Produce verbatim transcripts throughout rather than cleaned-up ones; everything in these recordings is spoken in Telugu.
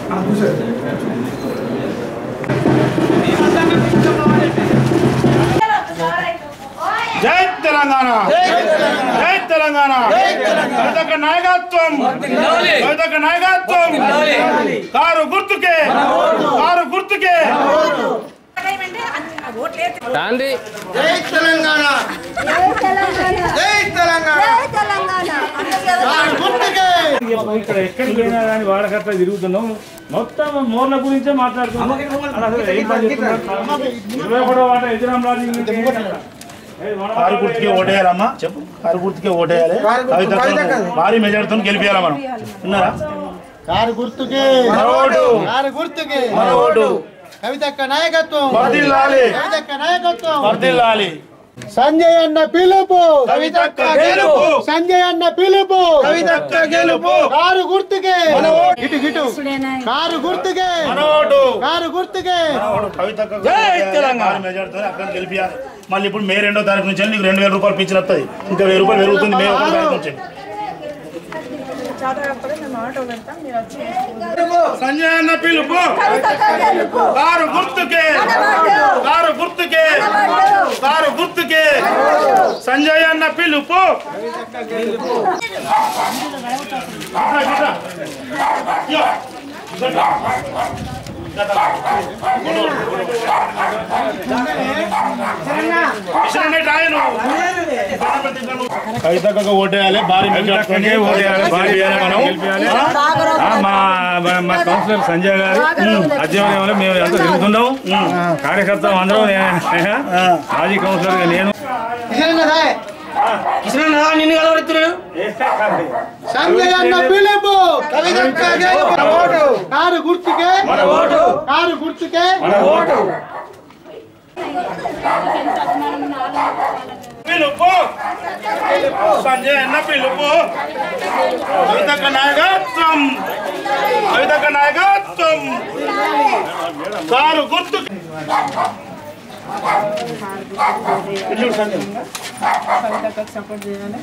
జై తెలంగాణ జై తెలంగాణ కవితక్క నాయకత్వం కవితక్క నాయకత్వం కారు గుర్తుకే కారు గుర్తుకే తాండి జై తెలంగాణ జై తెలంగాణ కారు గుర్తుకే ఇక్కడ ఎక్కడికి పోయినా కానీ వాడకట్లా తిరుగుతున్నాం మొత్తం మోర్ల గురించే మాట్లాడుతున్నాం ఇరవై ఒకటో వాట ఎదురాం రాజు కారు గుర్తుకే ఓటేయాలమ్మా చెప్పు కారు గుర్తుకే ఓటేయాలి భారీ మెజార్టీతో గెలిపియాలి మనం విన్నారా కారు గుర్తుకే కారు గుర్తుకే కవితక్క నాయకత్వం వర్ధిల్లాలి కవితక్క నాయకత్వం వర్ధిల్లాలి సంజయ్ అన్న పిలుపు కవితక్క గెలుపు సంజయ్ అన్న పిలుపు కవితక్క గెలుపు కారు గుర్తుకే మన ఓటు ఇటు ఇటు కారు గుర్తుకే మన ఓటు కారు గుర్తుకే కవితక్క జై తెలంగాణ మెజార్టీతో అక్కడ గెలిపియాలి మళ్ళీ ఇప్పుడు మే రెండో తారీఖు నుంచి నీకు రెండు వేల రూపాయలు పింఛన్ వస్తుంది ఇంకా వెయ్యి రూపాయలు పెరుగుతుంది మే ఒకటో తారీఖు నుంచి సంజయ్ అన్న పిలుపు కారు గుర్తుకే కారు గుర్తుకే కారు గుర్తుకే సంజయ్ అన్న పిలుపు కవితకు ఓటేయాలి భారీ మా కౌన్సిలర్ సంజయ్ గారు అధ్యయనంలో మేము ఎంత తిరుగుతున్నాం కార్యకర్త అందరూ మాజీ కౌన్సిలర్ గా నేను నిన్ను కలవరెత్తున్నాడు సంజయ్ అన్న పిలుపు కవితక్క గెలుపు కారు గుర్తుకే మన ఓటు కారు గుర్తుకే మన ఓటు పిలుపు సంజయ్ అన్న పిలుపు కవితక్క నాయకత్వం కవితక్క నాయకత్వం కారు గుర్తు సపోర్ట్ చేయాలి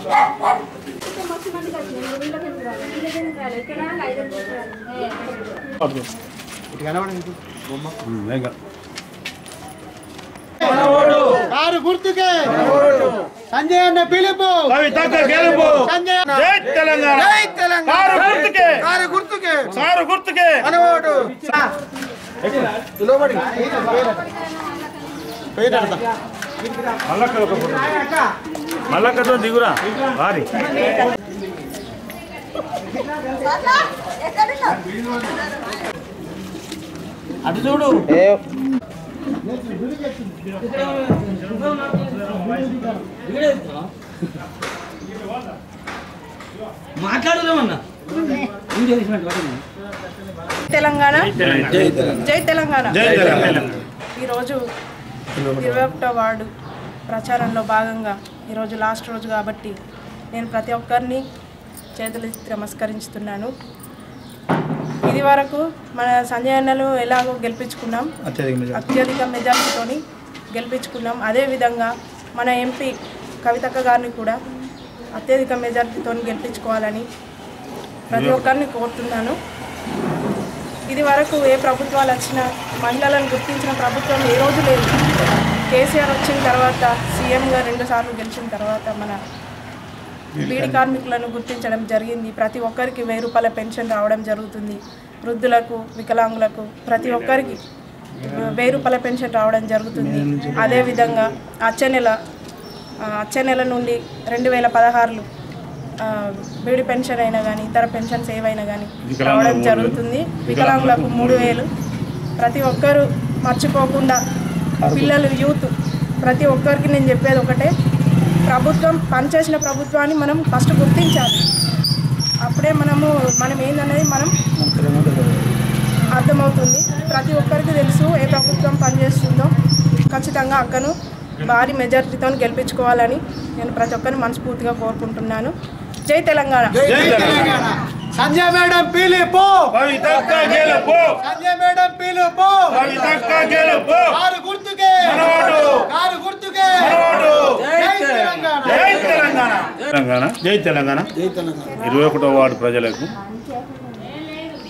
కారు గుర్తుకే సంజయ్ అన్న పిలుపు కవితక్క గెలుపు సంజయ్ జై తెలంగాణ జై తెలంగాణ కారు గుర్తుకే కారు గుర్తుకే కారు గుర్తుకే మన ఓటు మల్లక్కతో దిగురా వారి అటు చూడు మాట్లాడదామన్నా తెలంగాణ జై తెలంగాణ ఈరోజు ఇరవై ఒకటో వార్డు ప్రచారంలో భాగంగా ఈరోజు లాస్ట్ రోజు కాబట్టి నేను ప్రతి ఒక్కరిని చేతులు నమస్కరించుతున్నాను. ఇది వరకు మన సంజయ్ అన్నలు ఎలాగో గెలిపించుకున్నాం, అత్యధిక మెజార్టీతో గెలిపించుకున్నాం. అదేవిధంగా మన ఎంపీ కవితక్క గారిని కూడా అత్యధిక మెజార్టీతో గెలిపించుకోవాలని ప్రతి ఒక్కరిని కోరుతున్నాను. ఇది వరకు ఏ ప్రభుత్వాలు వచ్చినా మహిళలను గుర్తించిన ప్రభుత్వం ఏ రోజు లేదు. కేసీఆర్ వచ్చిన తర్వాత సీఎంగా రెండుసార్లు గెలిచిన తర్వాత మన బీడీ కార్మికులను గుర్తించడం జరిగింది. ప్రతి ఒక్కరికి వెయ్యి రూపాయల పెన్షన్ రావడం జరుగుతుంది. వృద్ధులకు, వికలాంగులకు ప్రతి ఒక్కరికి వెయ్యి రూపాయల పెన్షన్ రావడం జరుగుతుంది. అదేవిధంగా వచ్చే నెల వచ్చే నెల నుండి రెండు వేల పదహారులు బీడీ పెన్షన్ అయినా కానీ ఇతర పెన్షన్స్ ఏవైనా కానీ రావడం జరుగుతుంది. వికలాంగులకు మూడు వేలు ప్రతి ఒక్కరూ మర్చిపోకుండా, పిల్లలు, యూత్ ప్రతి ఒక్కరికి నేను చెప్పేది ఒకటే, ప్రభుత్వం పనిచేసిన ప్రభుత్వాన్ని మనం ఫస్ట్ గుర్తించాలి. అప్పుడే మనము మనం ఏందనేది మనం అర్థమవుతుంది. ప్రతి ఒక్కరికి తెలుసు ఏ ప్రభుత్వం పనిచేస్తుందో. ఖచ్చితంగా అక్కను భారీ మెజారిటీతో గెలిపించుకోవాలని నేను ప్రతి ఒక్కరిని మనస్ఫూర్తిగా కోరుకుంటున్నాను. జై తెలంగాణ. సంజయ్ మేడం పిలుపు కవితక్క గెలుపు సంజయ్ మేడం పిలుపు కవితక్క గెలుపు కారు గుర్తుకే మనోడు కారు గుర్తుకే మనోడు జై తెలంగాణ జై తెలంగాణ తెలంగాణ జై తెలంగాణ జై తెలంగాణ ఇరవై ఒకటో వార్డు ప్రజలకు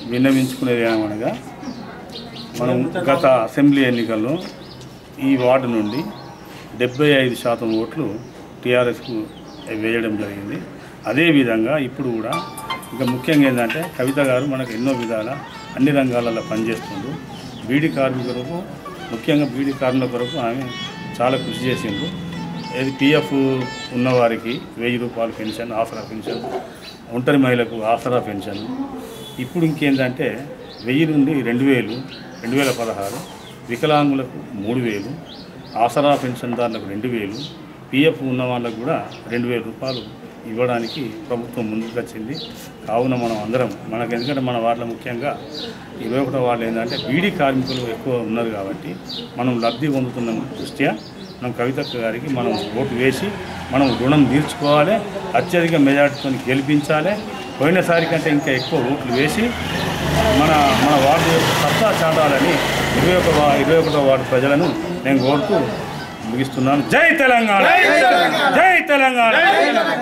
విన్నవించుకునేది ఏమనగా మనం గత అసెంబ్లీ ఎన్నికల్లో ఈ వార్డు నుండి డెబ్బై ఐదు శాతం ఓట్లు టీఆర్ఎస్కు వేయడం జరిగింది. అదేవిధంగా ఇప్పుడు కూడా ఇంకా ముఖ్యంగా ఏంటంటే కవిత గారు మనకు ఎన్నో విధాల అన్ని రంగాలలో పనిచేస్తుండ్రు. బీడీ కార్మికులకు ముఖ్యంగా బీడీ కార్మికుల కొరకు ఆమె చాలా కృషి చేసిండ్రు. ఏది పిఎఫ్ ఉన్నవారికి వెయ్యి రూపాయల పెన్షన్, ఆసరా పెన్షన్, ఒంటరి మహిళలకు ఆసరా పెన్షన్. ఇప్పుడు ఇంకేంటంటే వెయ్యి నుండి రెండు వేలు రెండు వేల పదహారు వికలాంగులకు మూడు వేలు ఆసరా పెన్షన్దారులకు రెండు వేలు పిఎఫ్ ఉన్న వాళ్ళకు కూడా రెండు వేల రూపాయలు ఇవ్వడానికి ప్రభుత్వం ముందుకు వచ్చింది. కావున మనం అందరం మనకు ఎందుకంటే మన వాళ్ళ ముఖ్యంగా ఇరవై ఒకటో వాళ్ళు ఏంటంటే బీడీ కార్మికులు ఎక్కువ ఉన్నారు కాబట్టి మనం లబ్ధి పొందుతున్న దృష్ట్యా మనం కవితక్క గారికి మనం ఓటు వేసి మనం రుణం తీర్చుకోవాలి, అత్యధిక మెజార్టీతో గెలిపించాలి. పోయినసారి కంటే ఇంకా ఎక్కువ ఓట్లు వేసి మన మన వార్డు యొక్క సత్తా చాటాలని ఇరవై ఒక ఇరవై ఒకటో వార్డు ప్రజలను నేను కోరుతూ ముగిస్తున్నాను. జై తెలంగాణ, జై తెలంగాణ.